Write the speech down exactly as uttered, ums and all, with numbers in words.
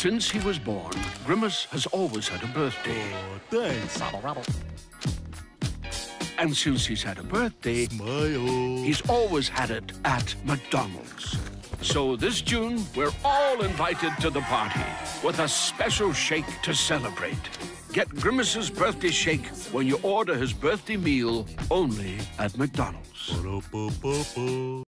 Since he was born, Grimace has always had a birthday. Oh, thanks. And since he's had a birthday, Smile. he's always had it at McDonald's. So this June, we're all invited to the party with a special shake to celebrate. Get Grimace's birthday shake when you order his birthday meal only at McDonald's. Ba-da-ba-ba-ba.